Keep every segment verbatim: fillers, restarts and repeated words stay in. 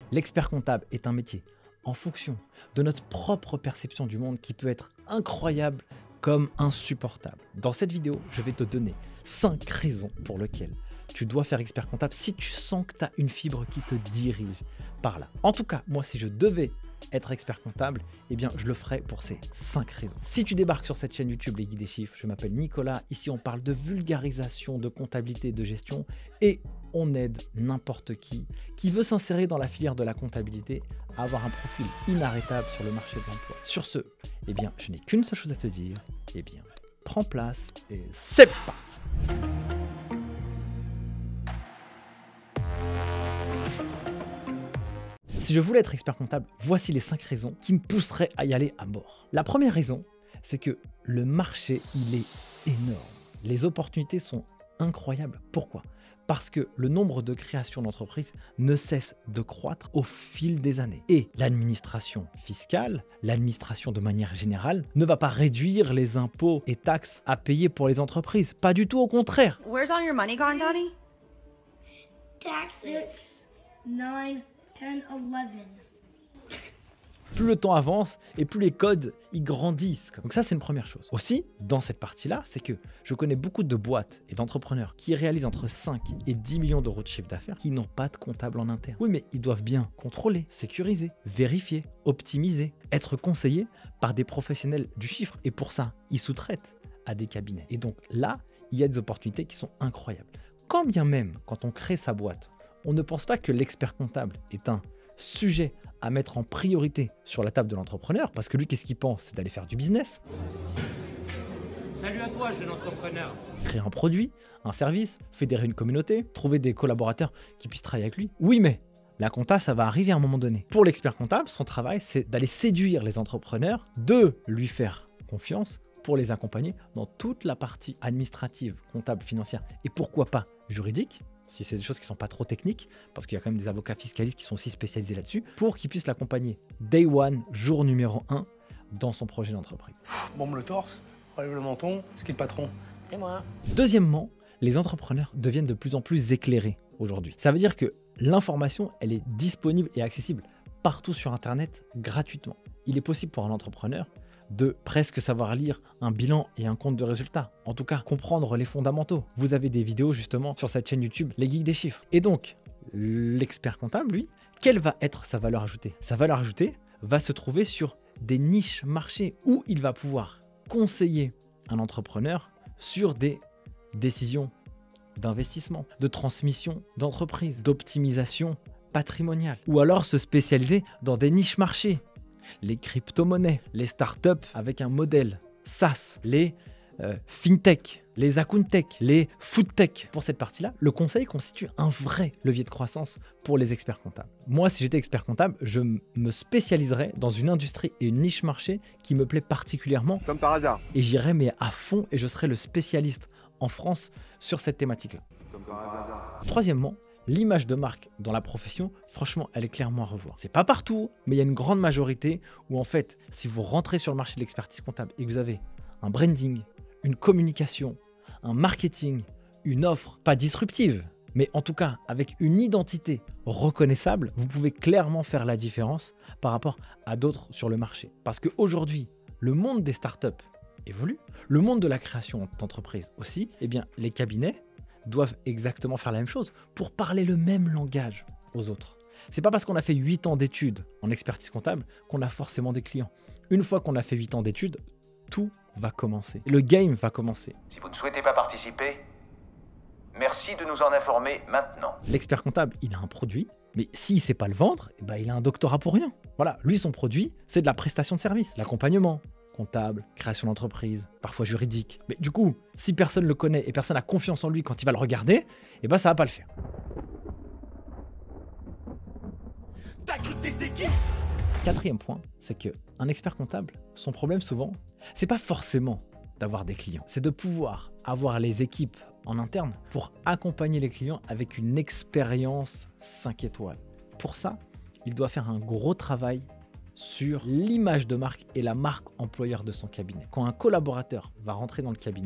L'expert comptable est un métier en fonction de notre propre perception du monde qui peut être incroyable comme insupportable. Dans cette vidéo, je vais te donner cinq raisons pour lesquelles tu dois faire expert comptable si tu sens que tu as une fibre qui te dirige par là. En tout cas, moi, si je devais être expert comptable, eh bien, je le ferais pour ces cinq raisons. Si tu débarques sur cette chaîne YouTube Les Guides des Chiffres, je m'appelle Nicolas. Ici, on parle de vulgarisation, de comptabilité, de gestion et on aide n'importe qui qui veut s'insérer dans la filière de la comptabilité à avoir un profil inarrêtable sur le marché de l'emploi. Sur ce, eh bien, je n'ai qu'une seule chose à te dire. Eh bien, prends place et c'est parti! Si je voulais être expert comptable, voici les cinq raisons qui me pousseraient à y aller à mort. La première raison, c'est que le marché, il est énorme. Les opportunités sont incroyables. Pourquoi? Parce que le nombre de créations d'entreprises ne cesse de croître au fil des années. Et l'administration fiscale, l'administration de manière générale, ne va pas réduire les impôts et taxes à payer pour les entreprises. Pas du tout, au contraire. Where's all your money gone, Daddy? Taxes. nine, ten, eleven. Plus le temps avance et plus les codes ils grandissent. Donc ça, c'est une première chose. Aussi, dans cette partie-là, c'est que je connais beaucoup de boîtes et d'entrepreneurs qui réalisent entre cinq et dix millions d'euros de chiffre d'affaires qui n'ont pas de comptable en interne. Oui, mais ils doivent bien contrôler, sécuriser, vérifier, optimiser, être conseillés par des professionnels du chiffre. Et pour ça, ils sous-traitent à des cabinets. Et donc là, il y a des opportunités qui sont incroyables. Quand bien même, quand on crée sa boîte, on ne pense pas que l'expert comptable est un sujet à mettre en priorité sur la table de l'entrepreneur, parce que lui, qu'est-ce qu'il pense? C'est d'aller faire du business. Salut à toi, jeune entrepreneur. Créer un produit, un service, fédérer une communauté, trouver des collaborateurs qui puissent travailler avec lui. Oui, mais la compta, ça va arriver à un moment donné. Pour l'expert comptable, son travail, c'est d'aller séduire les entrepreneurs, de lui faire confiance pour les accompagner dans toute la partie administrative, comptable, financière et pourquoi pas juridique, si c'est des choses qui ne sont pas trop techniques, parce qu'il y a quand même des avocats fiscalistes qui sont aussi spécialisés là-dessus, pour qu'ils puissent l'accompagner day one, jour numéro un, dans son projet d'entreprise. Bombe le torse, relève le menton, c'est qui le patron? Et moi. Deuxièmement, les entrepreneurs deviennent de plus en plus éclairés aujourd'hui. Ça veut dire que l'information, elle est disponible et accessible partout sur Internet gratuitement. Il est possible pour un entrepreneur de presque savoir lire un bilan et un compte de résultats. En tout cas, comprendre les fondamentaux. Vous avez des vidéos justement sur cette chaîne YouTube, Les Geeks des Chiffres. Et donc, l'expert comptable, lui, quelle va être sa valeur ajoutée? Sa valeur ajoutée va se trouver sur des niches marchés où il va pouvoir conseiller un entrepreneur sur des décisions d'investissement, de transmission d'entreprise, d'optimisation patrimoniale. Ou alors se spécialiser dans des niches marchés. Les crypto-monnaies, les startups avec un modèle SaaS, les euh, fintech, les accountech, les foodtech. Pour cette partie-là, le conseil constitue un vrai levier de croissance pour les experts comptables. Moi, si j'étais expert comptable, je me spécialiserais dans une industrie et une niche marché qui me plaît particulièrement. Comme par hasard. Et j'irais mais à fond et je serais le spécialiste en France sur cette thématique-là. Comme par hasard. Troisièmement, l'image de marque dans la profession, franchement, elle est clairement à revoir. C'est pas partout, mais il y a une grande majorité où en fait, si vous rentrez sur le marché de l'expertise comptable et que vous avez un branding, une communication, un marketing, une offre, pas disruptive, mais en tout cas avec une identité reconnaissable, vous pouvez clairement faire la différence par rapport à d'autres sur le marché. Parce qu'aujourd'hui, le monde des startups évolue, le monde de la création d'entreprises aussi, eh bien les cabinets doivent exactement faire la même chose pour parler le même langage aux autres. C'est pas parce qu'on a fait huit ans d'études en expertise comptable qu'on a forcément des clients. Une fois qu'on a fait huit ans d'études, tout va commencer. Le game va commencer. Si vous ne souhaitez pas participer, merci de nous en informer maintenant. L'expert comptable, il a un produit, mais s'il ne sait pas le vendre, eh ben, il a un doctorat pour rien. Voilà, lui, son produit, c'est de la prestation de service, l'accompagnement comptable, création d'entreprise, parfois juridique. Mais du coup, si personne le connaît et personne n'a confiance en lui quand il va le regarder, eh ben ça va pas le faire. Quatrième point, c'est qu'un expert comptable, son problème souvent, c'est pas forcément d'avoir des clients, c'est de pouvoir avoir les équipes en interne pour accompagner les clients avec une expérience cinq étoiles. Pour ça, il doit faire un gros travail sur l'image de marque et la marque employeur de son cabinet. Quand un collaborateur va rentrer dans le cabinet,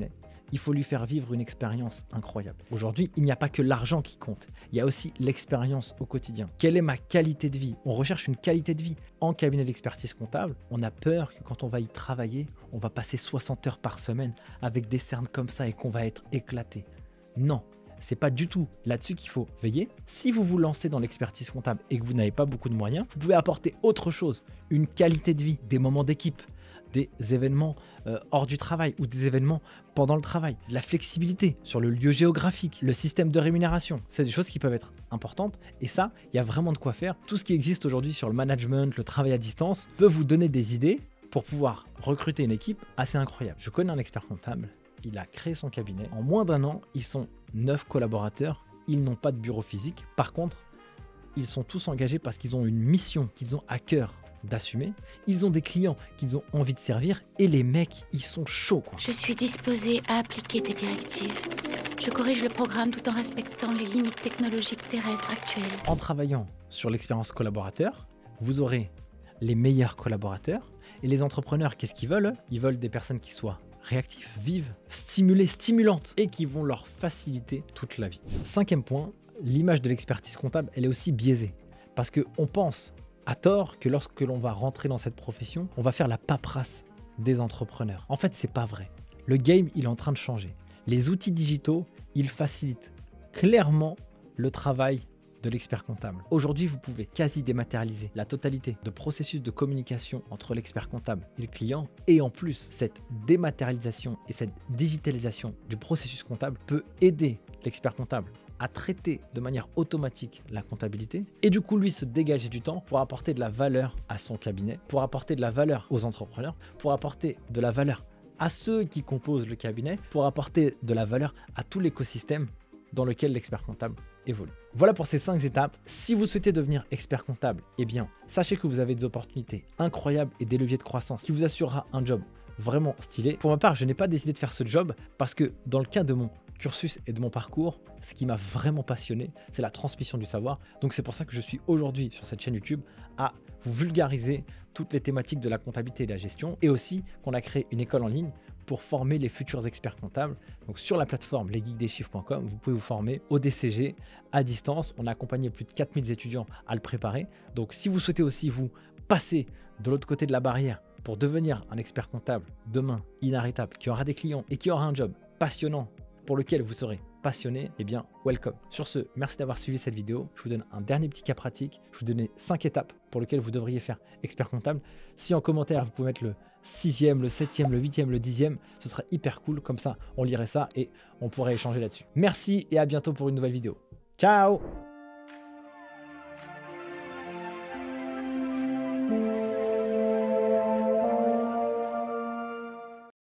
il faut lui faire vivre une expérience incroyable. Aujourd'hui, il n'y a pas que l'argent qui compte, il y a aussi l'expérience au quotidien. Quelle est ma qualité de vie? On recherche une qualité de vie. En cabinet d'expertise comptable, on a peur que quand on va y travailler, on va passer soixante heures par semaine avec des cernes comme ça et qu'on va être éclaté. Non, c'est pas du tout là-dessus qu'il faut veiller. Si vous vous lancez dans l'expertise comptable et que vous n'avez pas beaucoup de moyens, vous pouvez apporter autre chose, une qualité de vie, des moments d'équipe, des événements euh, hors du travail ou des événements pendant le travail, de la flexibilité sur le lieu géographique, le système de rémunération. C'est des choses qui peuvent être importantes et ça, il y a vraiment de quoi faire. Tout ce qui existe aujourd'hui sur le management, le travail à distance peut vous donner des idées pour pouvoir recruter une équipe assez incroyable. Je connais un expert comptable, il a créé son cabinet. En moins d'un an, ils sont neuf collaborateurs, ils n'ont pas de bureau physique. Par contre, ils sont tous engagés parce qu'ils ont une mission qu'ils ont à cœur d'assumer. Ils ont des clients qu'ils ont envie de servir et les mecs, ils sont chauds, quoi. Je suis disposée à appliquer tes directives. Je corrige le programme tout en respectant les limites technologiques terrestres actuelles. En travaillant sur l'expérience collaborateur, vous aurez les meilleurs collaborateurs. Et les entrepreneurs, qu'est-ce qu'ils veulent? Ils veulent des personnes qui soient réactifs, vives, stimulées, stimulantes et qui vont leur faciliter toute la vie. Cinquième point, l'image de l'expertise comptable, elle est aussi biaisée. Parce qu'on pense à tort que lorsque l'on va rentrer dans cette profession, on va faire la paperasse des entrepreneurs. En fait, c'est pas vrai. Le game, il est en train de changer. Les outils digitaux, ils facilitent clairement le travail de l'expert comptable. Aujourd'hui, vous pouvez quasi dématérialiser la totalité de processus de communication entre l'expert comptable et le client. Et en plus, cette dématérialisation et cette digitalisation du processus comptable peut aider l'expert comptable à traiter de manière automatique la comptabilité et du coup lui se dégager du temps pour apporter de la valeur à son cabinet, pour apporter de la valeur aux entrepreneurs, pour apporter de la valeur à ceux qui composent le cabinet, pour apporter de la valeur à tout l'écosystème dans lequel l'expert comptable évolue. Voilà pour ces cinq étapes. Si vous souhaitez devenir expert comptable, eh bien sachez que vous avez des opportunités incroyables et des leviers de croissance qui vous assurera un job vraiment stylé. Pour ma part, je n'ai pas décidé de faire ce job parce que dans le cas de mon cursus et de mon parcours, ce qui m'a vraiment passionné, c'est la transmission du savoir. Donc c'est pour ça que je suis aujourd'hui sur cette chaîne YouTube à vous vulgariser toutes les thématiques de la comptabilité et de la gestion et aussi qu'on a créé une école en ligne pour former les futurs experts comptables. Donc sur la plateforme les geeks des chiffres point com, vous pouvez vous former au D C G à distance. On a accompagné plus de quatre mille étudiants à le préparer. Donc si vous souhaitez aussi vous passer de l'autre côté de la barrière pour devenir un expert comptable demain inarrêtable, qui aura des clients et qui aura un job passionnant pour lequel vous serez passionné, eh bien, welcome. Sur ce, merci d'avoir suivi cette vidéo. Je vous donne un dernier petit cas pratique. Je vous donne cinq étapes pour lesquelles vous devriez faire expert comptable. Si en commentaire, vous pouvez mettre le sixième, le septième, le huitième, le dixième, ce serait hyper cool. Comme ça, on lirait ça et on pourrait échanger là-dessus. Merci et à bientôt pour une nouvelle vidéo. Ciao!